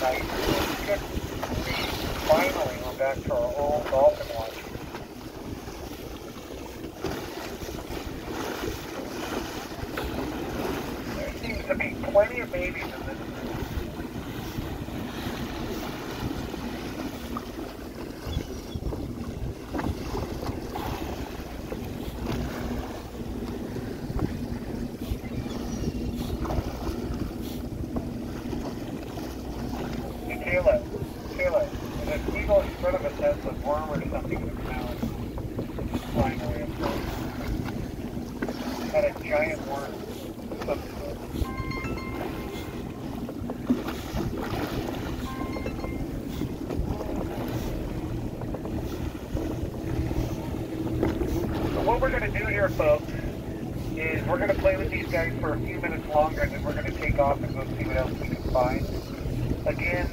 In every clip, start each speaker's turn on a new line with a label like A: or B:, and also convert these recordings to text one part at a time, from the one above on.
A: night. Good. Finally, we're back to our old dolphin watch. There seems to be plenty of babies in this. Kayla, if we go in front of us, that's a worm or something in the mouth flying away up there. Had a giant worm. So what we're going to do here, folks, is we're going to play with these guys for a few minutes longer, and then we're going to take off and go see what else we can find. Again,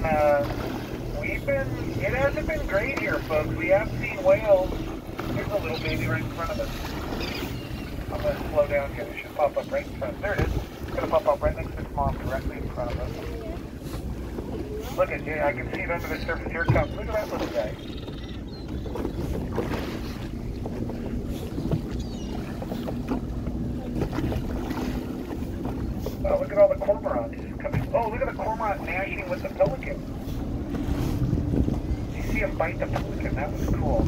A: it hasn't been great here, folks. We have seen whales. There's a little baby right in front of us. I'm going to slow down here. It should pop up right in front. There it is. It's going to pop up right next to its mom, directly in front of us. Look at it. I can see it under the surface. Here it comes. Look at that little guy. Oh, look at all the cormorants coming. Oh, look at the cormorant gnashing with the pelican. You see him bite the pelican. That was cool.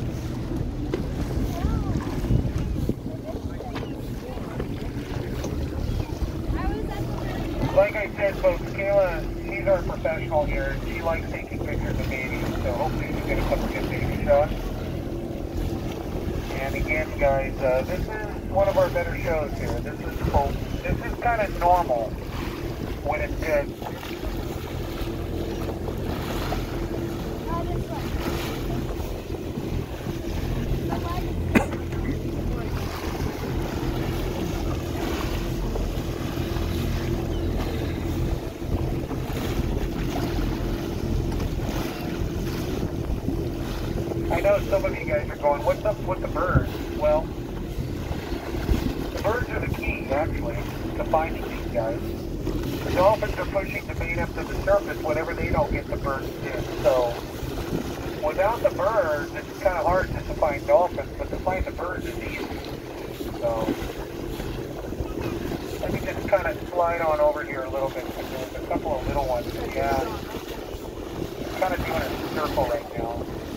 A: Like I said, folks, Kayla, she's our professional here. She likes taking pictures of babies, so hopefully we get a couple good baby shots. And again, guys, this is one of our better shows here. This is cool. This is kind of normal when it's good. I know some of you guys are going, what's up with the birds? Well, the birds are the key, actually, to finding these guys. The dolphins are pushing the bait up to the surface whenever they don't get the birds in. So, without the birds, it's kind of hard just to find dolphins, but to find the birds is easy. So, let me just kind of slide on over here a little bit, because there's a couple of little ones. Yeah, I'm kind of doing a circle right now.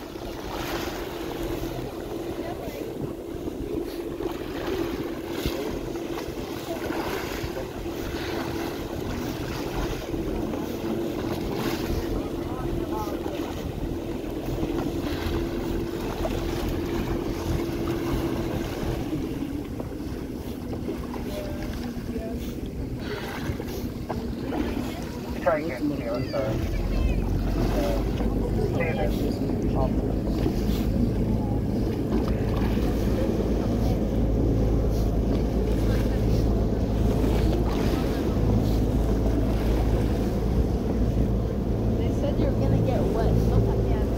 A: Try again, Taylor, sorry. Say this.
B: They said you were gonna get wet. Look at that.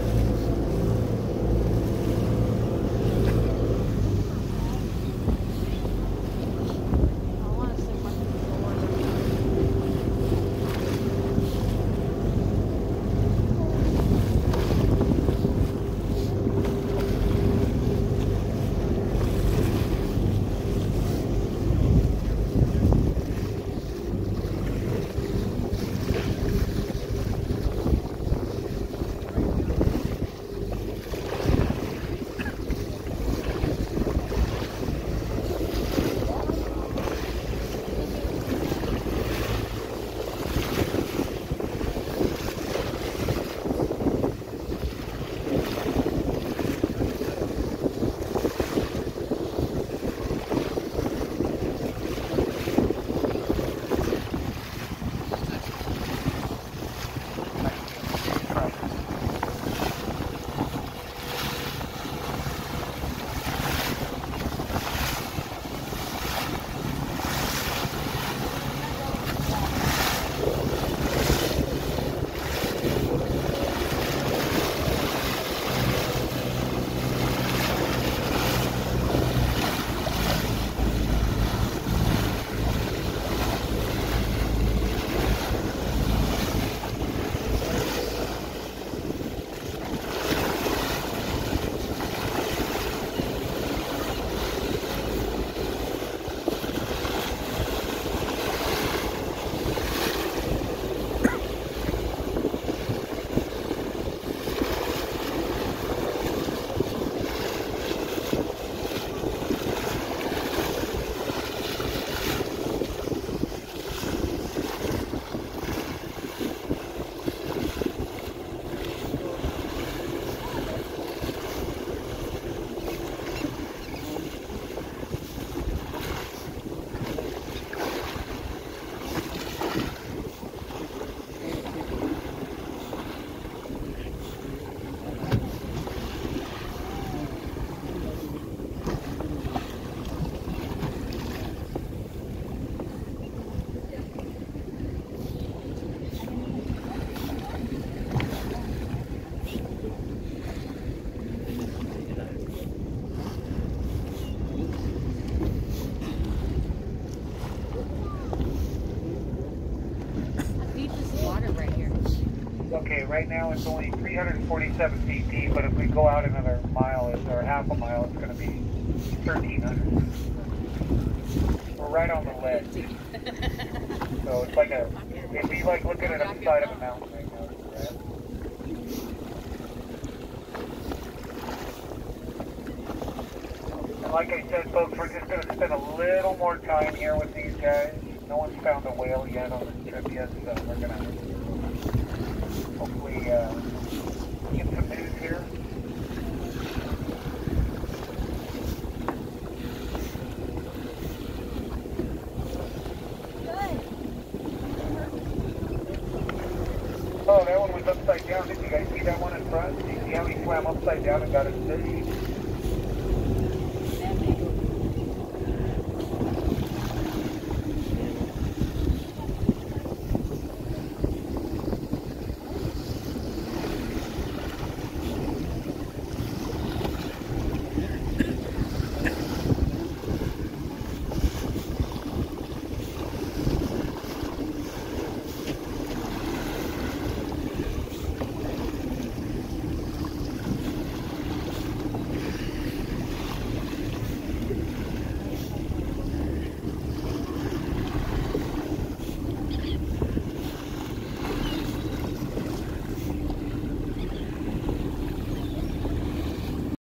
B: I want to stick my foot in the water.
A: Okay, right now it's only 347 feet deep, but if we go out another mile or half a mile, it's going to be 1,300. We're right on the ledge. So it's like it'd be like looking at the side of a mountain right now. Right? And like I said, folks, we're just going to spend a little more time here with these guys. No one's found a whale yet on this trip yet, so we're going to hopefully get some news here. Oh, that one was upside down. Did you guys see that one in front? Did you see how he swam upside down and got his fish?